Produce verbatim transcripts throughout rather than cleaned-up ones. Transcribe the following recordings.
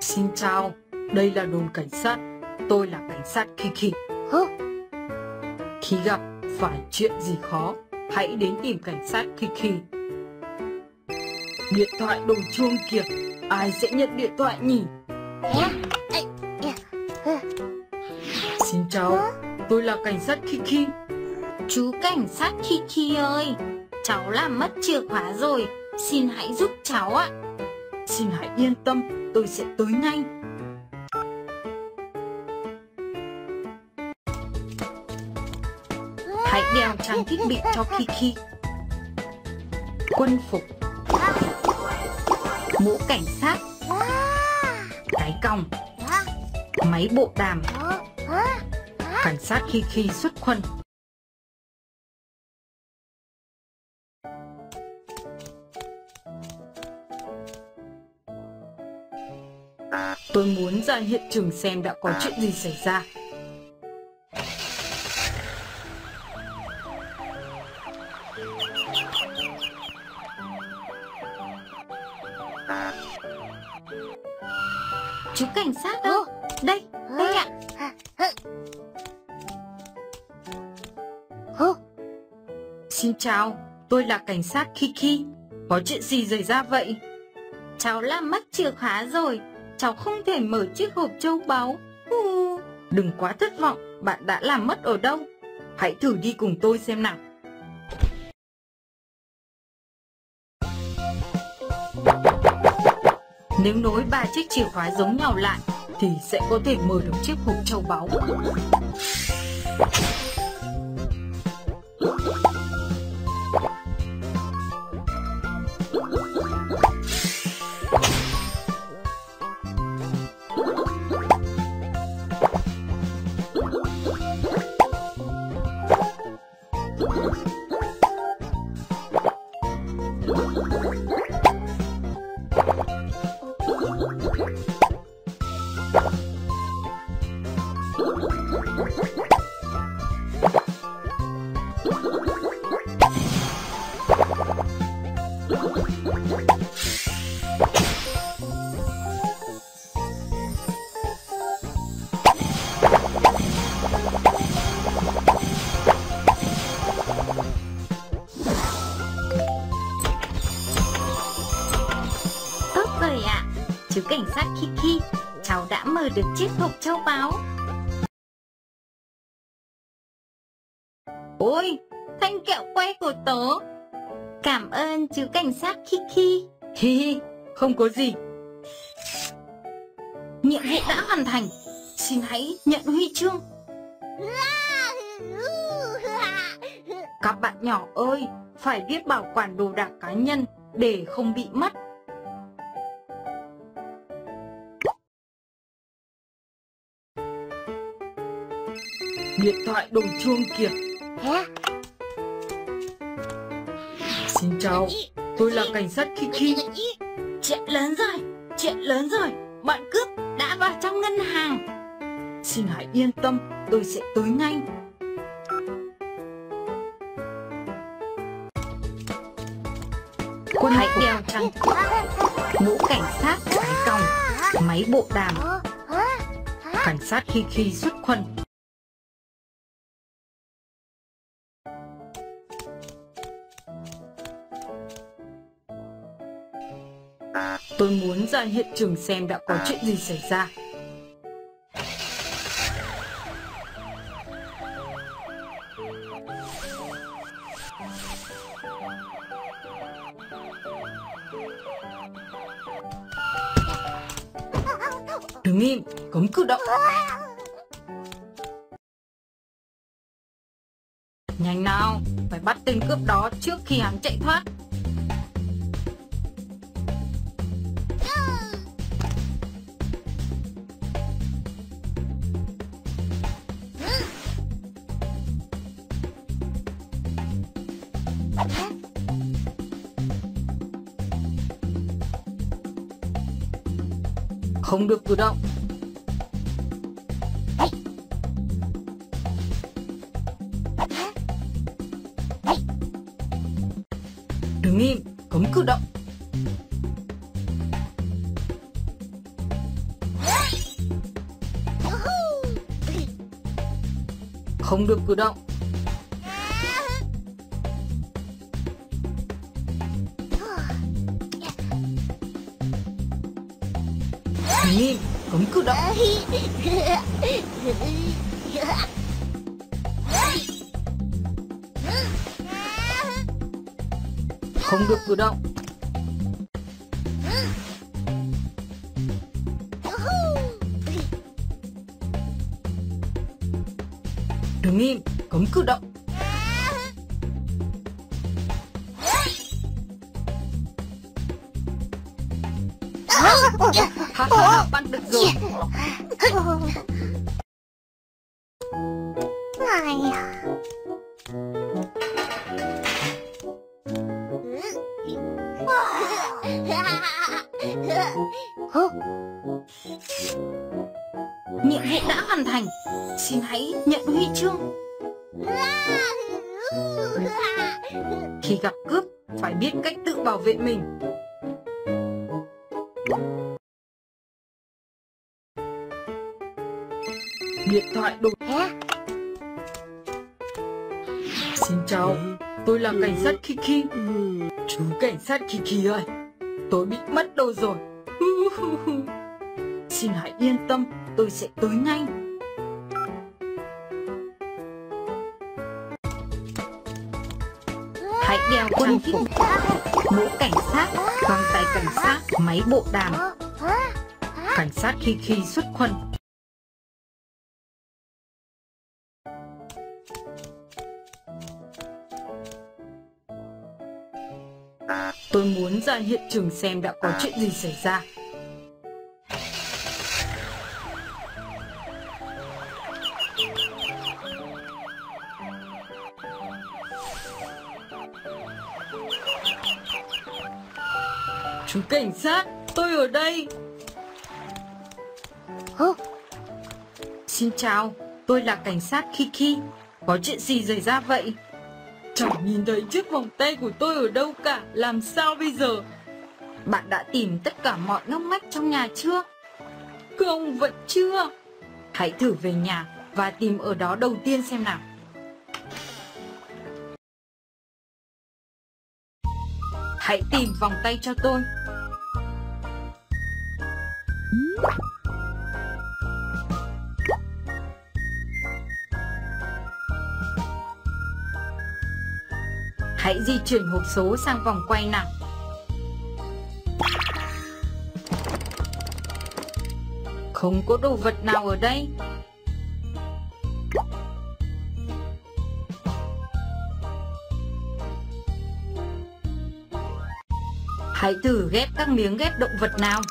Xin chào, đây là đồn cảnh sát. Tôi là cảnh sát Kiki. Khi gặp phải chuyện gì khó, hãy đến tìm cảnh sát Kiki. Điện thoại đổ chuông kìa, ai sẽ nhận điện thoại nhỉ? Xin chào, tôi là cảnh sát Kiki. Chú cảnh sát Kiki ơi, cháu làm mất chìa khóa rồi, xin hãy giúp cháu ạ. Xin hãy yên tâm, tôi sẽ tới ngay. Hãy đeo trang thiết bị cho Kiki. Quân phục, Mũ cảnh sát, cái còng, máy bộ đàm. cảnh sát Kiki xuất quân. Tôi muốn ra hiện trường xem đã có chuyện gì xảy ra. Chú cảnh sát đâu? Đây, đây ạ. Xin chào, tôi là cảnh sát Kiki. Có chuyện gì xảy ra vậy? Cháu làm mất chìa khóa rồi, cháu không thể mở chiếc hộp châu báu. Đừng quá thất vọng, bạn đã làm mất ở đâu? Hãy thử đi cùng tôi xem nào. Nếu nối ba chiếc chìa khóa giống nhau lại thì sẽ có thể mở được chiếc hộp châu báu. Chú cảnh sát Kiki, cháu đã mở được chiếc hộp châu báu. Ôi, thanh kẹo que của tớ. Cảm ơn chú cảnh sát Kiki. Hi hi, không có gì. Nhiệm vụ đã hoàn thành, xin hãy nhận huy chương. Các bạn nhỏ ơi, phải biết bảo quản đồ đạc cá nhân để không bị mất. Điện thoại đổ chuông kìa. Xin chào, tôi là cảnh sát Kiki. Chuyện lớn rồi, chuyện lớn rồi, bọn cướp đã vào trong ngân hàng. Xin hãy yên tâm, tôi sẽ tới ngay. Quân hãy đeo trang mũ cảnh sát, cái còng, máy bộ đàm. Cảnh sát Kiki xuất quân. Tôi muốn ra hiện trường xem đã có chuyện gì xảy ra. Đứng im, cấm cử động. Nhanh nào, phải bắt tên cướp đó trước khi hắn chạy thoát. Không được cử động. Đứng im, cấm cử động. Không được cử động. Đứng im, cấm cử động. Không được cử động. Đứng im, cấm cử động. Ha ha, bắt được rồi. Nhiệm vụ đã hoàn thành, xin hãy nhận huy chương. Khi gặp cướp, phải biết cách tự bảo vệ mình. Điện thoại đột. Xin chào, tôi là cảnh sát Kiki. Chú cảnh sát Kiki ơi, tôi bị mất đâu rồi. Xin hãy yên tâm, tôi sẽ tới ngay. Hãy đeo trang phục, mũ cảnh sát, găng tay cảnh sát, máy bộ đàm. Cảnh sát Kiki xuất quân. Tôi muốn ra hiện trường xem đã có chuyện gì xảy ra. Chú cảnh sát, tôi ở đây. Xin chào, tôi là cảnh sát Kiki. Có chuyện gì xảy ra vậy? Chẳng nhìn thấy chiếc vòng tay của tôi ở đâu cả. Làm sao bây giờ? Bạn đã tìm tất cả mọi ngóc ngách trong nhà chưa? Không, vẫn chưa. Hãy thử về nhà và tìm ở đó đầu tiên xem nào. Hãy tìm vòng tay cho tôi. Hãy di chuyển hộp số sang vòng quay nào. Không có đồ vật nào ở đây. Hãy thử ghép các miếng ghép động vật nào.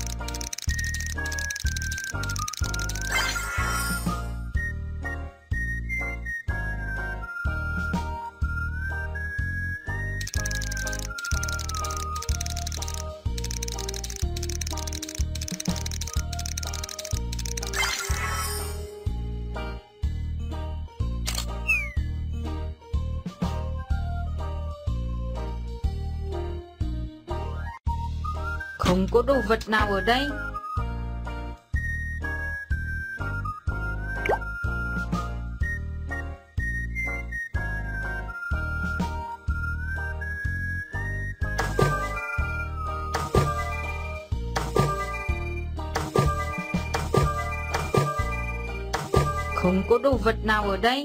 Không có đồ vật nào ở đây. Không có đồ vật nào ở đây.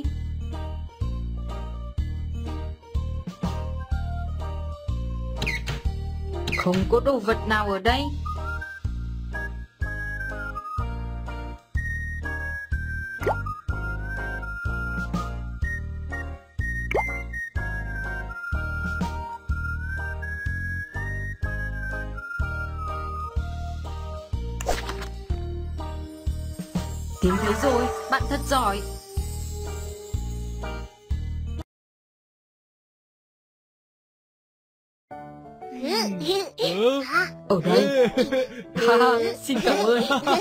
Không có đồ vật nào ở đây. Tìm thấy rồi, bạn thật giỏi. Ở đây. Ha, xin cảm ơn.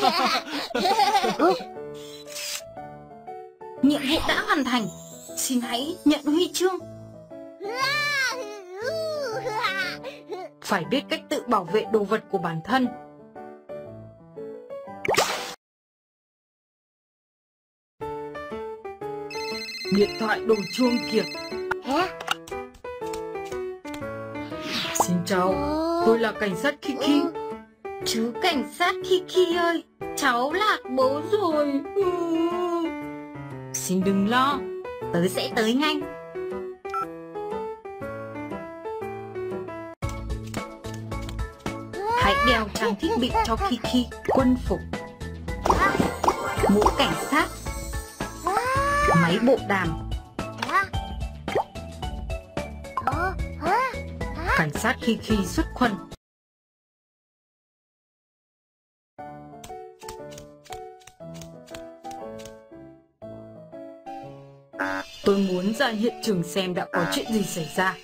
Nhiệm vụ đã hoàn thành, xin hãy nhận huy chương. Phải biết cách tự bảo vệ đồ vật của bản thân. Điện thoại đổ chuông kìa. Xin chào, tôi là cảnh sát Kiki. Chú cảnh sát Kiki ơi, cháu lạc bố rồi. Ừ. Xin đừng lo, Tớ sẽ tới ngay. hãy đeo trang thiết bị cho Kiki: quân phục, Mũ cảnh sát, máy bộ đàm. Cảnh sát Kiki xuất quân. Tôi muốn ra hiện trường xem đã có chuyện gì xảy ra.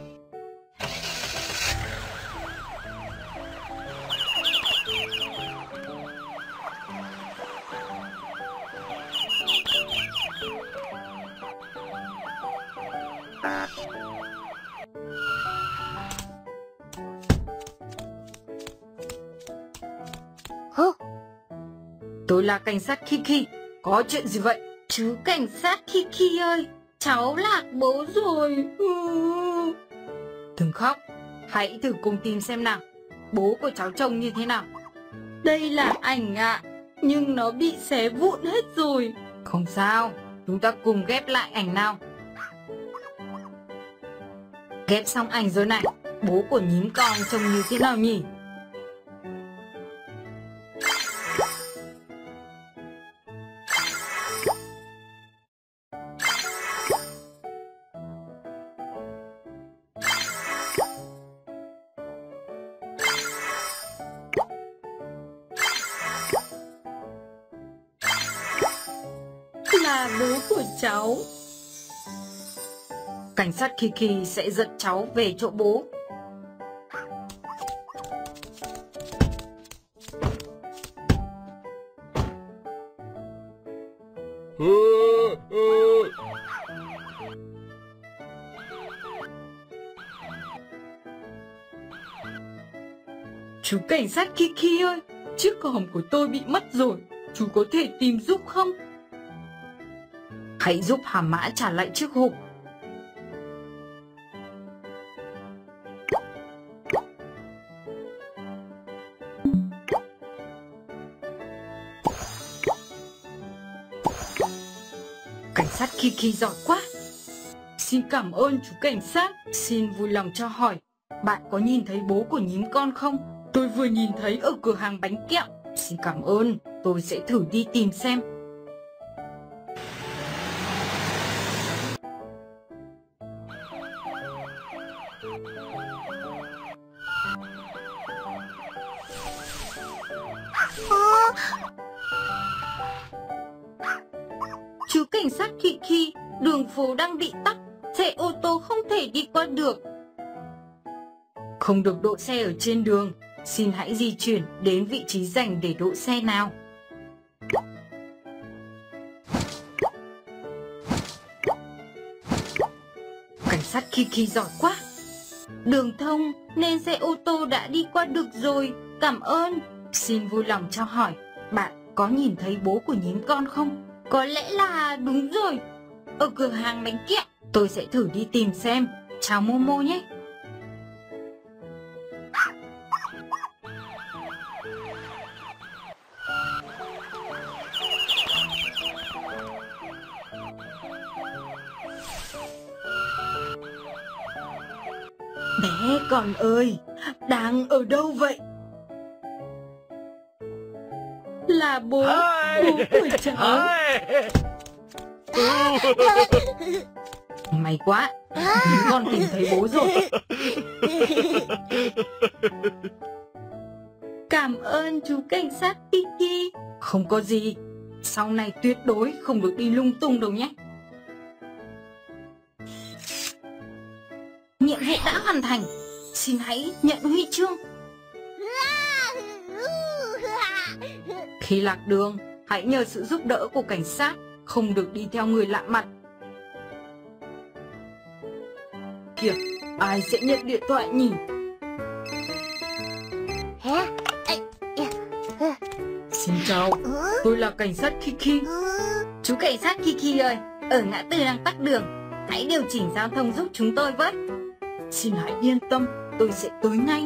Tôi là cảnh sát Kiki. Có chuyện gì vậy? Chú cảnh sát Kiki ơi, cháu lạc bố rồi. Ừ. Đừng khóc, hãy thử cùng tìm xem nào. Bố của cháu trông như thế nào? Đây là ảnh ạ, nhưng nó bị xé vụn hết rồi. Không sao, chúng ta cùng ghép lại ảnh nào. Ghép xong ảnh rồi này, bố của nhím con trông như thế nào nhỉ? Là bố của cháu. Cảnh sát Kiki sẽ dẫn cháu về chỗ bố. Chú cảnh sát Kiki ơi, chiếc hòm của tôi bị mất rồi. Chú có thể tìm giúp không? Hãy giúp Hà Mã trả lại chiếc hộp. Cảnh sát Kiki giỏi quá. Xin cảm ơn chú cảnh sát. Xin vui lòng cho hỏi, bạn có nhìn thấy bố của nhím con không? Tôi vừa nhìn thấy ở cửa hàng bánh kẹo. Xin cảm ơn, tôi sẽ thử đi tìm xem. Chú cảnh sát Kiki, đường phố đang bị tắc, xe ô tô không thể đi qua được. Không được đỗ xe ở trên đường. Xin hãy di chuyển đến vị trí dành để đỗ xe nào. Cảnh sát Kiki giỏi quá. Đường thông nên xe ô tô đã đi qua được rồi. Cảm ơn. Xin vui lòng cho hỏi, bạn có nhìn thấy bố của nhím con không? Có lẽ là đúng rồi, ở cửa hàng bánh kẹo. Tôi sẽ thử đi tìm xem. Chào Momo nhé. Bé con ơi, đang ở đâu vậy? Là bố, bố của cháu. May quá, con tìm thấy bố rồi. Cảm ơn chú cảnh sát Kiki. Không có gì, sau này tuyệt đối không được đi lung tung đâu nhé. Nhiệm vụ đã hoàn thành, xin hãy nhận huy chương. Khi lạc đường, hãy nhờ sự giúp đỡ của cảnh sát, không được đi theo người lạ mặt. Kìa, ai sẽ nhận điện thoại nhỉ? Xin chào, tôi là cảnh sát Kiki. Chú cảnh sát Kiki ơi, ở ngã tư đang tắc đường. Hãy điều chỉnh giao thông giúp chúng tôi với. Xin hãy yên tâm, tôi sẽ tới ngay.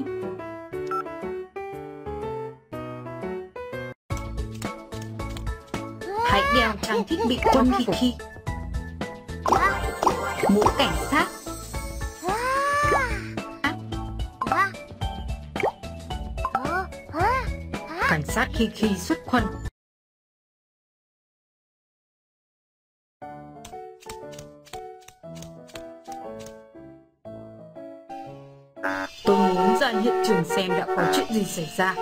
Hãy đeo trang thiết bị quân Kiki. Mũ cảnh sát. Cảnh sát Kiki xuất quân. Tôi muốn ra hiện trường xem đã có chuyện gì xảy ra.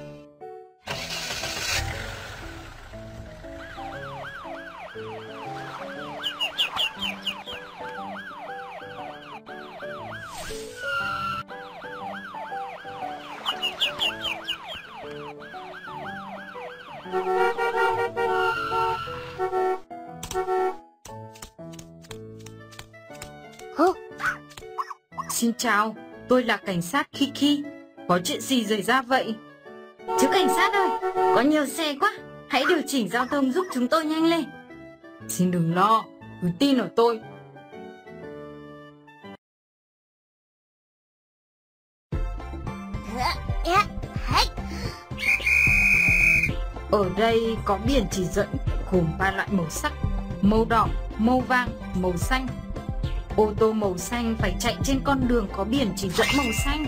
Xin chào, tôi là cảnh sát Kiki. Có chuyện gì xảy ra vậy? Chú cảnh sát ơi, có nhiều xe quá. Hãy điều chỉnh giao thông giúp chúng tôi nhanh lên. Xin đừng lo, cứ tin ở tôi. Ở đây có biển chỉ dẫn gồm ba loại màu sắc: màu đỏ, màu vàng, màu xanh. Ô tô màu xanh phải chạy trên con đường có biển chỉ dẫn màu xanh.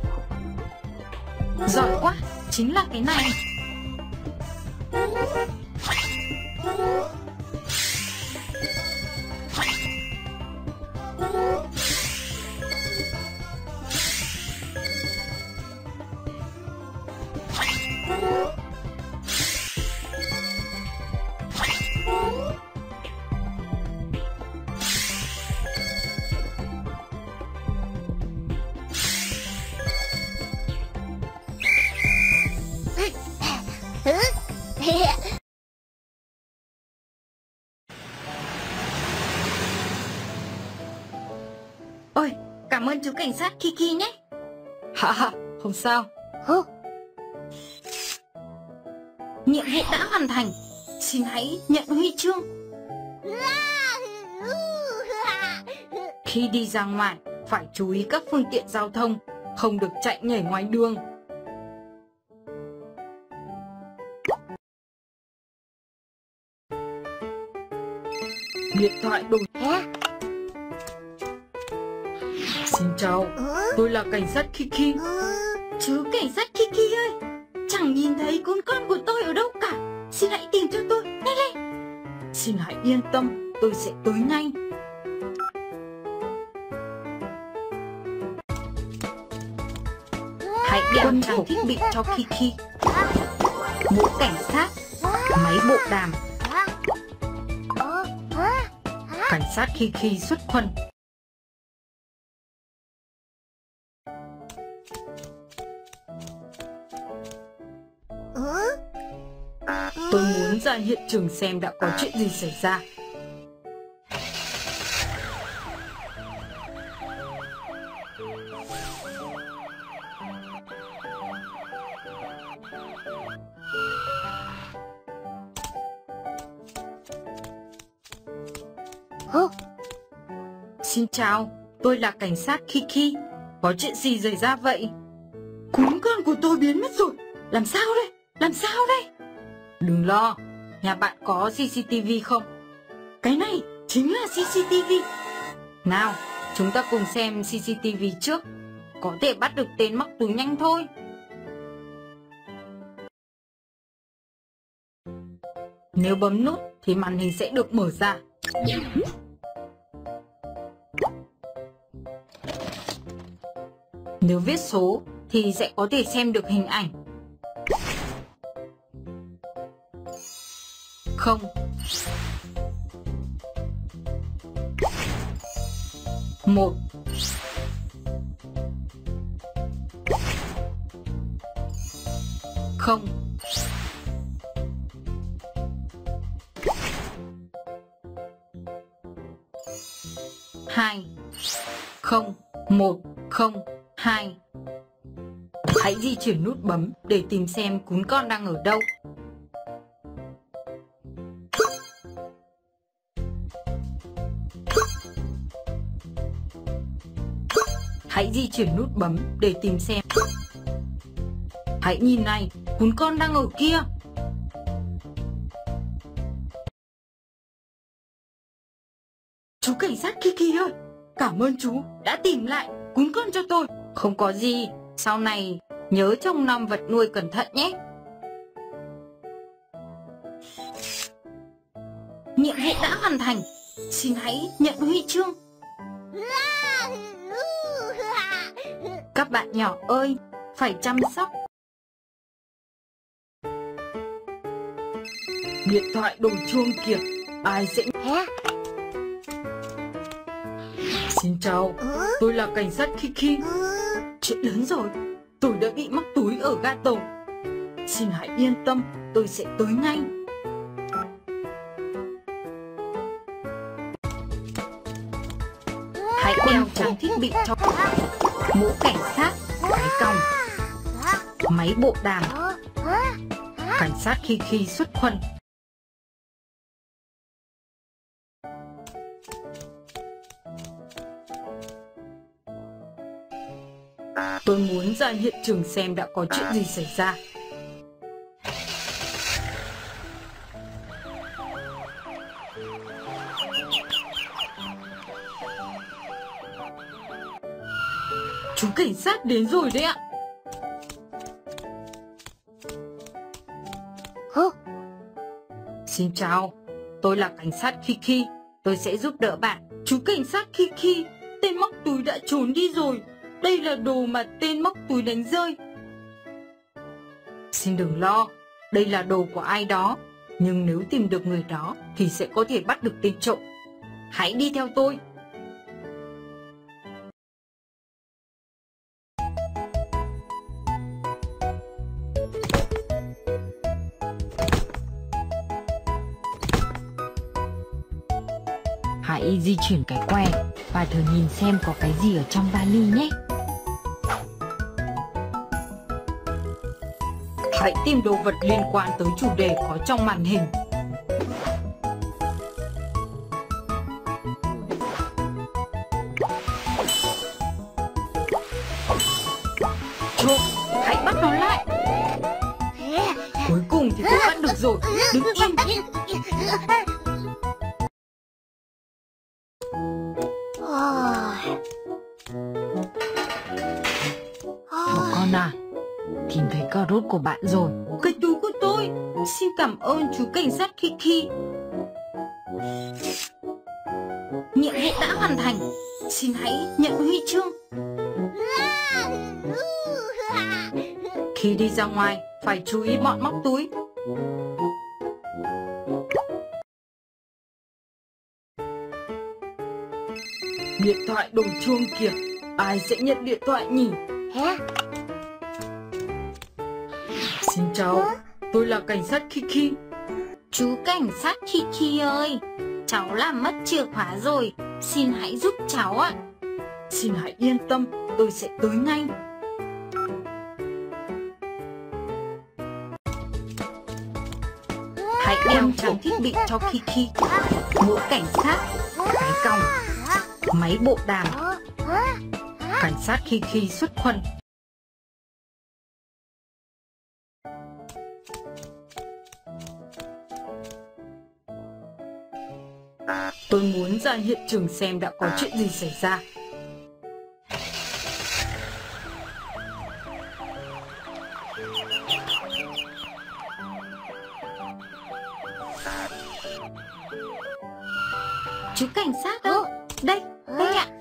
Giỏi quá, chính là cái này. Ôi, cảm ơn chú cảnh sát Kiki nhé. Ha ha, không sao. Hô. Nhiệm vụ đã hoàn thành. Xin hãy nhận huy chương. Khi đi ra ngoài, phải chú ý các phương tiện giao thông, không được chạy nhảy ngoài đường. Điện thoại đổi. Xin chào, tôi là cảnh sát Kiki. Chú cảnh sát Kiki ơi, chẳng nhìn thấy con con của tôi ở đâu cả. Xin hãy tìm cho tôi, nhanh lên. Xin hãy yên tâm, tôi sẽ tới ngay. Hãy đeo trang thiết bị cho Kiki. Mũ cảnh sát, máy bộ đàm. Cảnh sát Kiki xuất quân. Tôi muốn ra hiện trường xem đã có chuyện gì xảy ra. Xin chào, tôi là cảnh sát Kiki. Có chuyện gì xảy ra vậy? Cún con của tôi biến mất rồi. Làm sao đây? Làm sao đây? Đừng lo, nhà bạn có xê xê tê vê không? Cái này chính là xê xê tê vê. Nào, chúng ta cùng xem xê xê tê vê trước. Có thể bắt được tên móc túi nhanh thôi. Nếu bấm nút thì màn hình sẽ được mở ra. Nếu viết số thì sẽ có thể xem được hình ảnh. Không. Một. Không. Hai. Không. Một. Không. Hai. Hãy di chuyển nút bấm để tìm xem cún con đang ở đâu. Hãy di chuyển nút bấm để tìm xem. Hãy nhìn này, cún con đang ở kia. Chú cảnh sát Kiki ơi, cảm ơn chú đã tìm lại cún con cho tôi. Không có gì, sau này nhớ trông nom vật nuôi cẩn thận nhé. Nhiệm vụ đã hoàn thành, xin hãy nhận huy chương. Các bạn nhỏ ơi, phải chăm sóc. Điện thoại đổ chuông kìa, ai sẽ... Xin chào, tôi là cảnh sát Kiki. Chuyện lớn rồi, tôi đã bị mắc túi ở ga tàu. Xin hãy yên tâm, tôi sẽ tới ngay. Hãy đeo trang thiết bị cho mũ cảnh sát, cái còng, máy bộ đàm. Cảnh sát Kiki xuất quân. Tôi muốn ra hiện trường xem đã có chuyện gì xảy ra. Chú cảnh sát đến rồi đấy ạ. Xin chào, tôi là cảnh sát Kiki. Tôi sẽ giúp đỡ bạn. Chú cảnh sát Kiki, tên móc túi đã trốn đi rồi. Đây là đồ mà tên móc túi đánh rơi. Xin đừng lo, đây là đồ của ai đó. Nhưng nếu tìm được người đó thì sẽ có thể bắt được tên trộm. Hãy đi theo tôi. Hãy di chuyển cái que và thử nhìn xem có cái gì ở trong vali nhé. Hãy tìm đồ vật liên quan tới chủ đề có trong màn hình. Trộm, hãy bắt nó lại. Cuối cùng thì tôi bắt được rồi. Đứng im. Thỏ con à, tìm thấy cà rốt của bạn rồi. Cái túi của tôi. Xin cảm ơn chú cảnh sát Kiki. Nhiệm vụ đã hoàn thành, xin hãy nhận huy chương. Khi đi ra ngoài, phải chú ý bọn móc túi. Điện thoại đổ chuông kìa, ai sẽ nhận điện thoại nhỉ? Xin chào, tôi là cảnh sát Kiki. Chú cảnh sát Kiki ơi, cháu làm mất chìa khóa rồi, xin hãy giúp cháu ạ. Xin hãy yên tâm, tôi sẽ tới ngay. Hãy đeo trang thiết bị cho Kiki, mũ cảnh sát, cái còng, máy bộ đàm. Cảnh sát Kiki xuất quân. Tôi muốn ra hiện trường xem đã có chuyện gì xảy ra. Chú cảnh sát ơi, đây, đây ạ.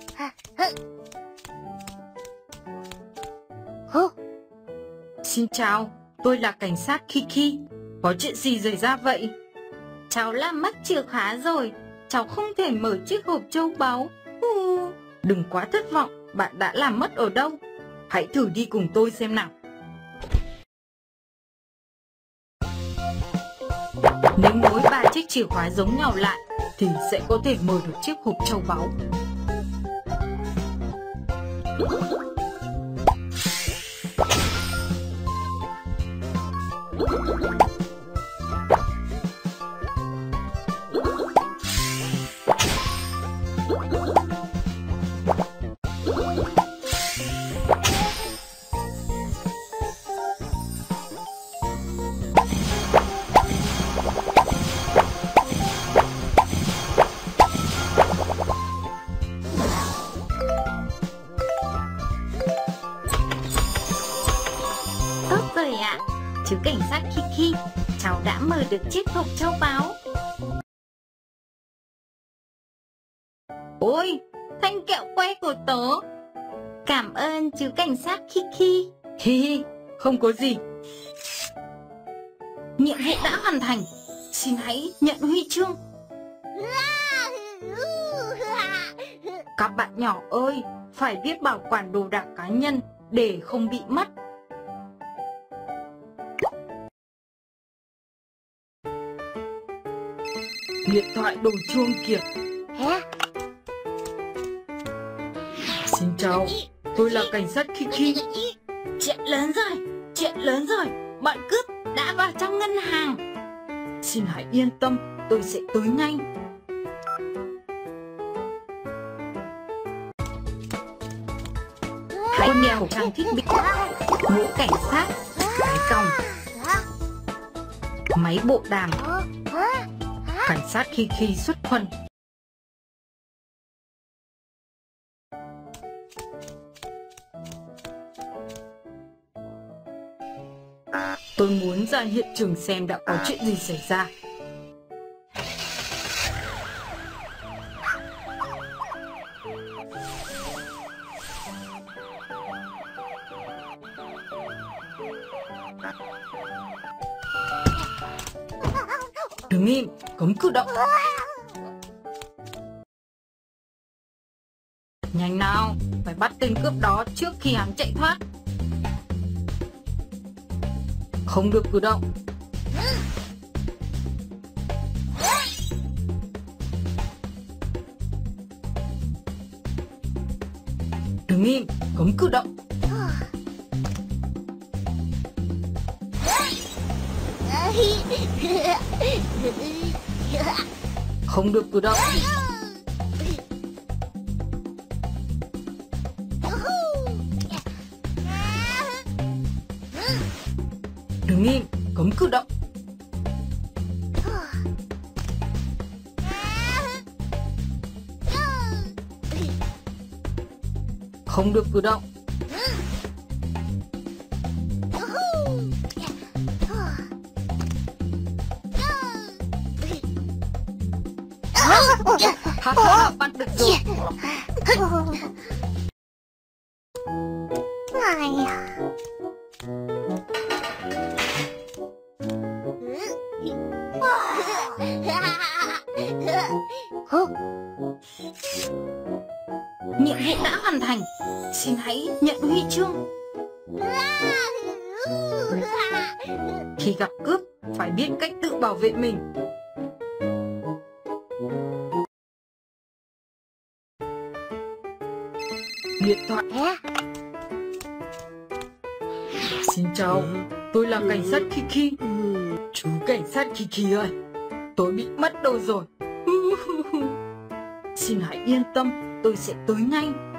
Xin chào, tôi là cảnh sát Kiki. Có chuyện gì xảy ra vậy? Cháu làm mất chìa khóa rồi, cháu không thể mở chiếc hộp châu báu. Ừ. Đừng quá thất vọng, bạn đã làm mất ở đâu? Hãy thử đi cùng tôi xem nào. Nếu mỗi ba chiếc chìa khóa giống nhau lại thì sẽ có thể mở được chiếc hộp châu báu. chú cảnh sát Kiki, cháu đã mở được chiếc hộp châu báu. Ôi, thanh kẹo que của tớ. Cảm ơn chú cảnh sát Kiki. Hi hi, không có gì. Nhiệm vụ đã hoàn thành, xin hãy nhận huy chương. Các bạn nhỏ ơi, phải biết bảo quản đồ đạc cá nhân để không bị mất. Điện thoại đổ chuông kìa. Xin chào, tôi là cảnh sát Kiki. Chuyện lớn rồi, chuyện lớn rồi, bọn cướp đã vào trong ngân hàng. Xin hãy yên tâm, tôi sẽ tới ngay. Hãy đeo trang thiết bị: mũ cảnh sát, cái còng, máy bộ đàm. Cảnh sát Kiki xuất quân. Tôi muốn ra hiện trường xem đã có chuyện gì xảy ra. Đứng im, cấm cử động. Nhanh nào, phải bắt tên cướp đó trước khi hắn chạy thoát. Không được cử động. Đứng im, cấm cử động. Không được cử động. Đứng im, cấm cử động. Không được cử động. Ha ha, bắt được rồi. Nhiệm vụ đã hoàn thành, xin hãy nhận huy chương. Khi gặp cướp, phải biết cách tự bảo vệ mình. Điện thoại. Xin chào, tôi là cảnh sát Kiki. Chú cảnh sát Kiki ơi, tôi bị mất đâu rồi. Xin hãy yên tâm, tôi sẽ tới ngay.